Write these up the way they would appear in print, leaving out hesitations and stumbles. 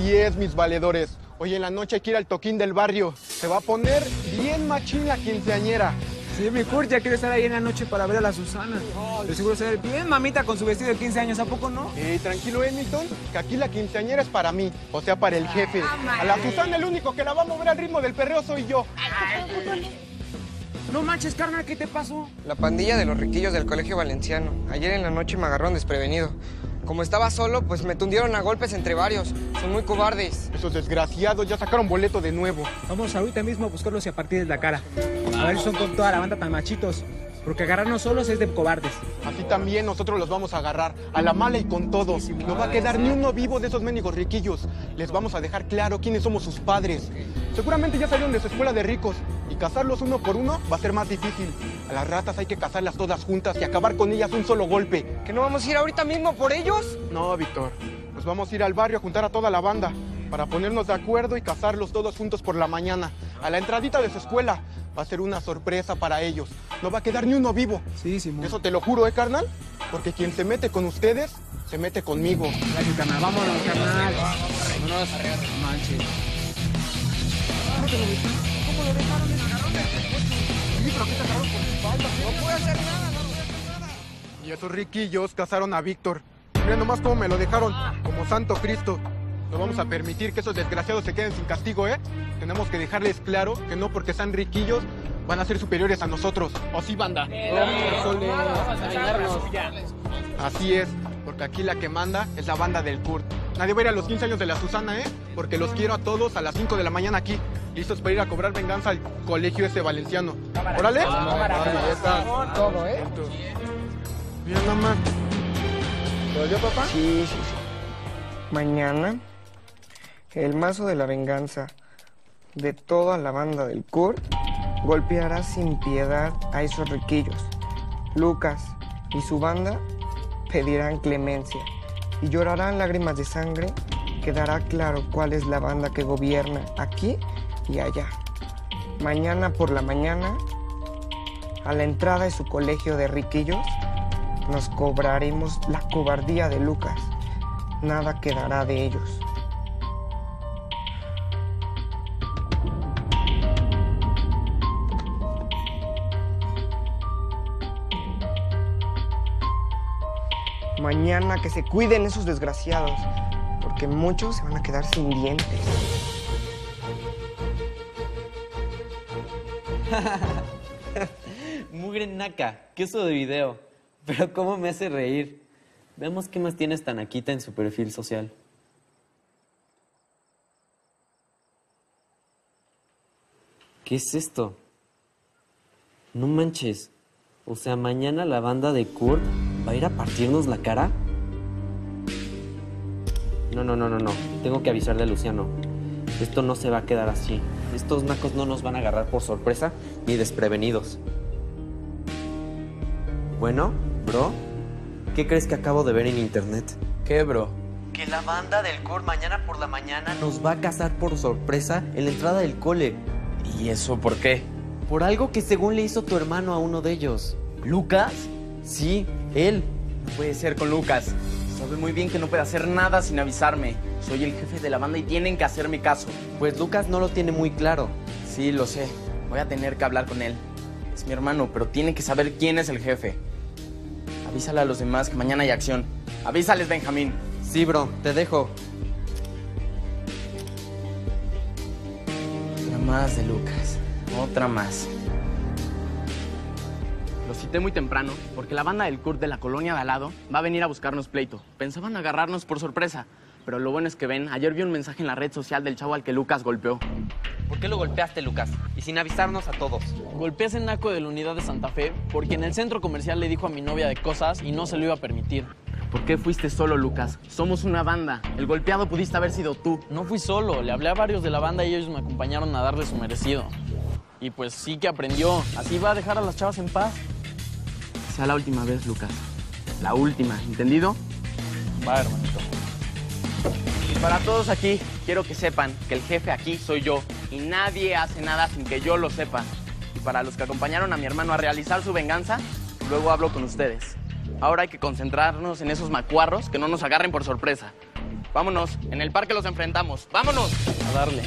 Así es, mis valedores. Hoy en la noche hay que ir al toquín del barrio. Se va a poner bien machín la quinceañera. Sí, mi Kurt, ya quiero estar ahí en la noche para ver a la Susana. De seguro se ve bien mamita con su vestido de 15 años, ¿a poco no? Tranquilo, Hamilton, que aquí la quinceañera es para mí, o sea, para el jefe. A la Susana el único que la va a mover al ritmo del perreo soy yo. No manches, carnal, ¿qué te pasó? La pandilla de los riquillos del colegio valenciano. Ayer en la noche me agarraron desprevenido. Como estaba solo, pues me tundieron a golpes entre varios. Son muy cobardes. Esos desgraciados ya sacaron boleto de nuevo. Vamos ahorita mismo a buscarlos y a partirles la cara. A ver si son con toda la banda tan machitos. Porque agarrarnos solos es de cobardes. Así también nosotros los vamos a agarrar, a la mala y con todo. No va a quedar ni uno vivo de esos mendigos riquillos. Les vamos a dejar claro quiénes somos sus padres. Seguramente ya salieron de su escuela de ricos. Y cazarlos uno por uno va a ser más difícil. A las ratas hay que cazarlas todas juntas y acabar con ellas un solo golpe. ¿Que no vamos a ir ahorita mismo por ellos? No, Víctor. Nos vamos a ir al barrio a juntar a toda la banda para ponernos de acuerdo y cazarlos todos juntos por la mañana. A la entradita de su escuela. Va a ser una sorpresa para ellos. No va a quedar ni uno vivo. Sí, Simón. Eso te lo juro, carnal? Porque quien se mete con ustedes, se mete conmigo. Gracias, carnal. Vámonos, carnal. Vámonos. No manches. ¿Cómo lo dejaron? Sí, pero ¿qué te agarraron por la espalda? No puede hacer nada, Y esos riquillos cazaron a Víctor. Mira nomás cómo me lo dejaron, como santo Cristo. No vamos a permitir que esos desgraciados se queden sin castigo, ¿eh? Tenemos que dejarles claro que no porque sean riquillos van a ser superiores a nosotros. ¿O sí, banda? Así es, porque aquí la que manda es la banda del Kurt. Nadie va a ir a los 15 años de la Susana, ¿eh? Porque los quiero a todos a las 5 de la mañana aquí, listos para ir a cobrar venganza al colegio ese valenciano. ¡Órale! Ahí está. Todo, ¿eh? Mira nomás. ¿Lo oyó, papá? Sí. Mañana, el mazo de la venganza de toda la banda del Kurt golpeará sin piedad a esos riquillos. Lucas y su banda pedirán clemencia y llorarán lágrimas de sangre. Quedará claro cuál es la banda que gobierna aquí y allá. Mañana por la mañana, a la entrada de su colegio de riquillos, nos cobraremos la cobardía de Lucas. Nada quedará de ellos. Mañana que se cuiden esos desgraciados, porque muchos se van a quedar sin dientes. Mugre naca, qué oso de video. Pero cómo me hace reír. Veamos qué más tienes Tanaquita en su perfil social. ¿Qué es esto? No manches. O sea, mañana la banda de Kurt va a ir a partirnos la cara. No. Tengo que avisarle a Luciano. Esto no se va a quedar así. Estos nacos no nos van a agarrar por sorpresa ni desprevenidos. Bueno, bro, ¿qué crees que acabo de ver en internet? ¿Qué, bro? Que la banda del Kurt mañana por la mañana nos va a cazar por sorpresa en la entrada del cole. ¿Y eso por qué? Por algo que según le hizo tu hermano a uno de ellos. ¿Lucas? Sí, él. No puede ser con Lucas. Sabe muy bien que no puede hacer nada sin avisarme. Soy el jefe de la banda y tienen que hacerme caso. Pues Lucas no lo tiene muy claro. Sí, lo sé. Voy a tener que hablar con él. Es mi hermano, pero tiene que saber quién es el jefe. Avísale a los demás que mañana hay acción. Avísales, Benjamín. Sí, bro, te dejo. Otra más de Lucas. Otra más. Lo cité muy temprano porque la banda del Kurt de la colonia de al lado va a venir a buscarnos pleito. Pensaban agarrarnos por sorpresa, pero lo bueno es que ven, ayer vi un mensaje en la red social del chavo al que Lucas golpeó. ¿Por qué lo golpeaste, Lucas? Y sin avisarnos a todos. Golpeé a ese naco de la unidad de Santa Fe porque en el centro comercial le dijo a mi novia de cosas y no se lo iba a permitir. ¿Por qué fuiste solo, Lucas? Somos una banda. El golpeado pudiste haber sido tú. No fui solo, le hablé a varios de la banda y ellos me acompañaron a darle su merecido. Y pues sí que aprendió. Así va a dejar a las chavas en paz. Sea la última vez, Lucas. La última, ¿entendido? Va, hermanito. Y para todos aquí, quiero que sepan que el jefe aquí soy yo. Y nadie hace nada sin que yo lo sepa. Y para los que acompañaron a mi hermano a realizar su venganza, luego hablo con ustedes. Ahora hay que concentrarnos en esos macuarros que no nos agarren por sorpresa. Vámonos, en el parque los enfrentamos. ¡Vámonos! A darle.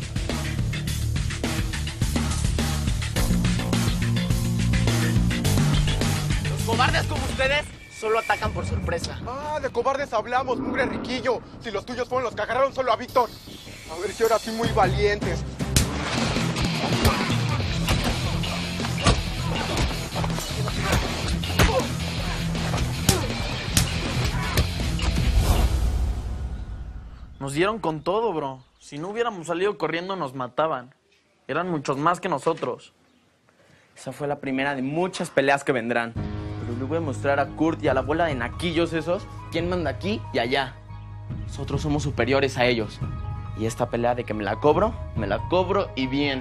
Los cobardes como ustedes solo atacan por sorpresa. Ah, de cobardes hablamos, mugre riquillo. Si los tuyos fueron los que agarraron solo a Víctor. A ver si ahora sí muy valientes. Nos dieron con todo, bro. Si no hubiéramos salido corriendo, nos mataban. Eran muchos más que nosotros. Esa fue la primera de muchas peleas que vendrán. Pero le voy a mostrar a Kurt y a la bola de naquillos esos quién manda aquí y allá. Nosotros somos superiores a ellos. Y esta pelea de que me la cobro y bien.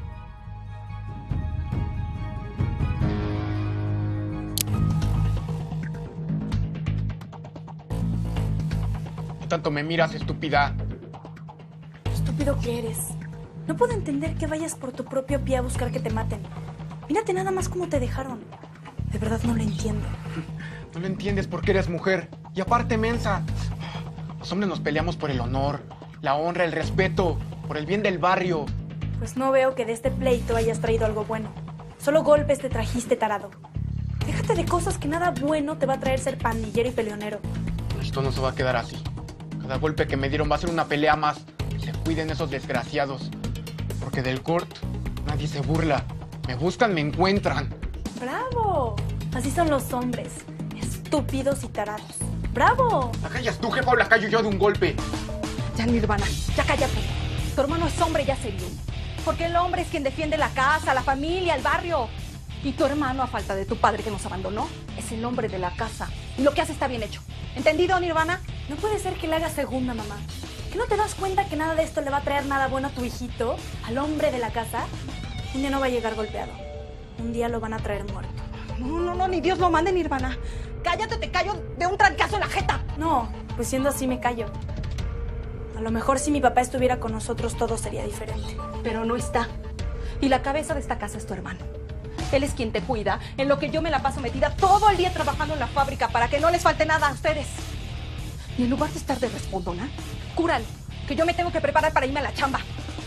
¿Qué tanto me miras, estúpida? Estúpido que eres. No puedo entender que vayas por tu propio pie a buscar que te maten. Mírate nada más cómo te dejaron. De verdad no lo entiendo. No lo entiendes porque eres mujer. Y aparte, mensa. Los hombres nos peleamos por el honor, la honra, el respeto, por el bien del barrio. Pues no veo que de este pleito hayas traído algo bueno. Solo golpes te trajiste, tarado. Déjate de cosas que nada bueno te va a traer ser pandillero y peleonero. Esto no se va a quedar así. Cada golpe que me dieron va a ser una pelea más. Se cuiden esos desgraciados. Porque del Kurt nadie se burla. Me buscan, me encuentran. ¡Bravo! Así son los hombres. Estúpidos y tarados. ¡Bravo! ¿La callas tú, jefa, o la callo yo de un golpe? Ya, Nirvana, ya cállate. Tu hermano es hombre, ya se vio. Porque el hombre es quien defiende la casa, la familia, el barrio. Y tu hermano, a falta de tu padre que nos abandonó, es el hombre de la casa. Y lo que hace está bien hecho. ¿Entendido, Nirvana? No puede ser que le hagas segunda, mamá. ¿Que no te das cuenta que nada de esto le va a traer nada bueno a tu hijito, al hombre de la casa? Un día no va a llegar golpeado. Un día lo van a traer muerto. No, ni Dios lo mande, Nirvana. Cállate, te callo de un trancazo en la jeta. No, pues siendo así me callo. A lo mejor si mi papá estuviera con nosotros todo sería diferente. Pero no está. Y la cabeza de esta casa es tu hermano. Él es quien te cuida, en lo que yo me la paso metida todo el día trabajando en la fábrica para que no les falte nada a ustedes. Y en lugar de estar de respondona, cúralo, que yo me tengo que preparar para irme a la chamba.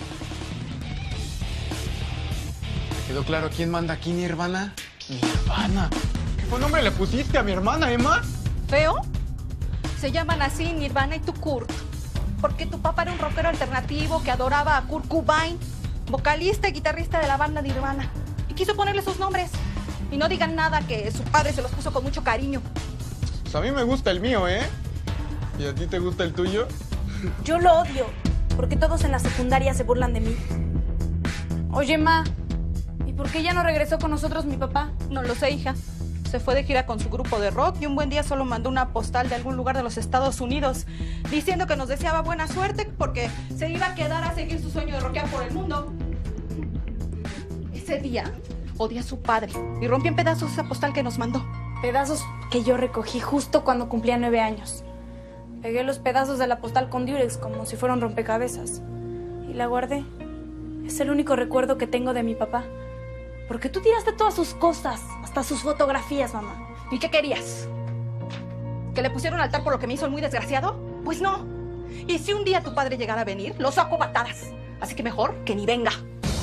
¿Quedó claro quién manda aquí, Nirvana? Nirvana. ¿Qué buen nombre le pusiste a mi hermana, Emma? ¿Feo? Se llaman así Nirvana y tu Kurt. Porque tu papá era un rockero alternativo que adoraba a Kurt Cobain, vocalista y guitarrista de la banda Nirvana. Y quiso ponerle esos nombres. Y no digan nada que su padre se los puso con mucho cariño. Pues a mí me gusta el mío, ¿eh? ¿Y a ti te gusta el tuyo? Yo lo odio, porque todos en la secundaria se burlan de mí. Oye, Ma, ¿y por qué ya no regresó con nosotros mi papá? No lo sé, hija. Se fue de gira con su grupo de rock y un buen día solo mandó una postal de algún lugar de los Estados Unidos diciendo que nos deseaba buena suerte porque se iba a quedar a seguir su sueño de rockear por el mundo. Ese día odié a su padre y rompió en pedazos esa postal que nos mandó. Pedazos que yo recogí justo cuando cumplía 9 años. Pegué los pedazos de la postal con Durex como si fueran rompecabezas. Y la guardé. Es el único recuerdo que tengo de mi papá. Porque tú tiraste todas sus cosas, hasta sus fotografías, mamá. ¿Y qué querías? ¿Que le pusieron altar por lo que me hizo el muy desgraciado? Pues no. Y si un día tu padre llegara a venir, lo saco a patadas. Así que mejor que ni venga.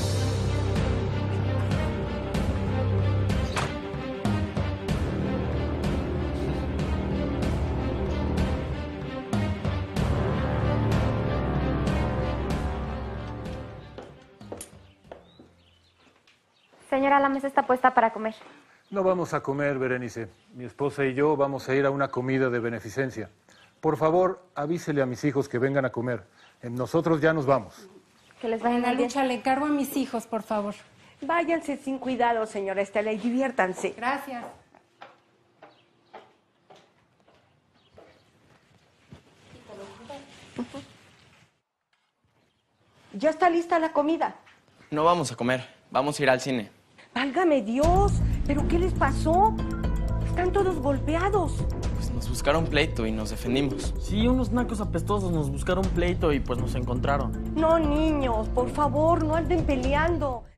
Señora, la mesa está puesta para comer. No vamos a comer, Berenice. Mi esposa y yo vamos a ir a una comida de beneficencia. Por favor, avísele a mis hijos que vengan a comer. Nosotros ya nos vamos. Que les vaya En la muy bien. lucha le encargo a mis hijos, por favor. Váyanse sin cuidado, señora Estela, y diviértanse. Gracias. Ya está lista la comida. No vamos a comer, vamos a ir al cine. Válgame Dios, ¿pero qué les pasó? Están todos golpeados. Pues nos buscaron pleito y nos defendimos. Sí, unos nacos apestosos nos buscaron pleito y pues nos encontraron. No, niños, por favor, no anden peleando.